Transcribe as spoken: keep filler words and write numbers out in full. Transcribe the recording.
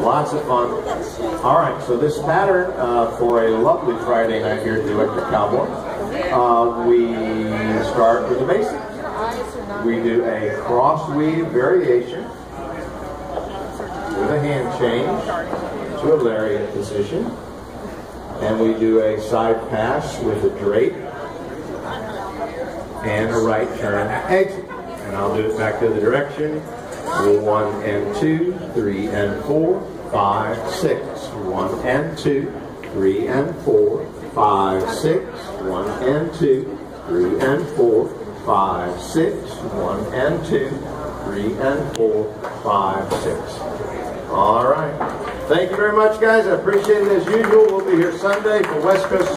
Lots of fun. All right, so this pattern uh, for a lovely Friday night here at the Electric Cowboy, uh, we start with the basics. We do a cross weave variation with a hand change to a lariat position, and we do a side pass with a drape and a right turn exit. And I'll do it back to the direction. One and two, three and four, five, six. One and two, three and four, five, six. One and two, three and four, five, six. One and two, three and four, five, six. All right. Thank you very much, guys. I appreciate it as usual. We'll be here Sunday for West Coast.